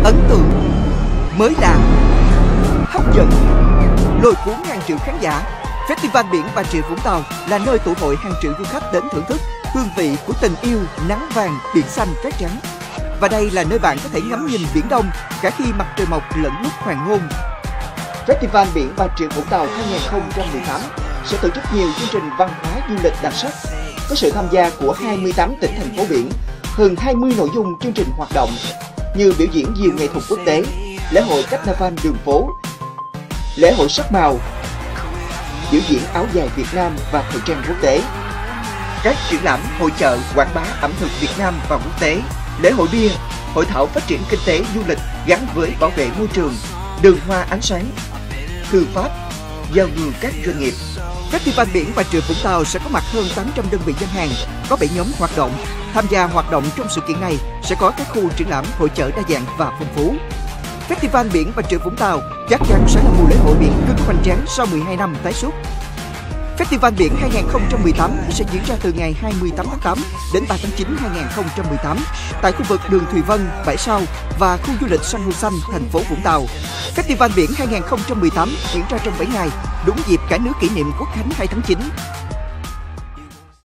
ấn tượng, mới lạ, hấp dẫn, lôi cuốn hàng triệu khán giả. Festival biển Bà Rịa Vũng Tàu là nơi tụ hội hàng triệu du khách đến thưởng thức hương vị của tình yêu nắng vàng, biển xanh, cát trắng. Và đây là nơi bạn có thể ngắm nhìn Biển Đông cả khi mặt trời mọc lẫn lúc hoàng hôn. Festival biển Bà Rịa Vũng Tàu 2018 sẽ tổ chức nhiều chương trình văn hóa du lịch đặc sắc, có sự tham gia của 28 tỉnh thành phố biển, hơn 20 nội dung chương trình hoạt động như biểu diễn diều nghệ thuật quốc tế, lễ hội Carnival đường phố, lễ hội sắc màu, biểu diễn áo dài Việt Nam và thời trang quốc tế, các triển lãm, hội chợ, quảng bá ẩm thực Việt Nam và quốc tế, lễ hội bia, hội thảo phát triển kinh tế du lịch gắn với bảo vệ môi trường, đường hoa ánh sáng, thư pháp, giao lưu các doanh nghiệp. Festival biển Bà Rịa Vũng Tàu sẽ có mặt hơn 800 đơn vị gian hàng, có 7 nhóm hoạt động. Tham gia hoạt động trong sự kiện này sẽ có các khu triển lãm, hội chợ đa dạng và phong phú. Festival biển Bà Rịa Vũng Tàu chắc chắn sẽ là mùa lễ hội biển cực hoành tráng sau 12 năm tái xuất. Festival biển 2018 sẽ diễn ra từ ngày 28 tháng 8 đến 3 tháng 9 2018 tại khu vực đường Thùy Vân, Bãi Sau và khu du lịch San Hô Xanh, thành phố Vũng Tàu. Festival biển 2018 diễn ra trong 7 ngày, đúng dịp cả nước kỷ niệm Quốc khánh 2 tháng 9.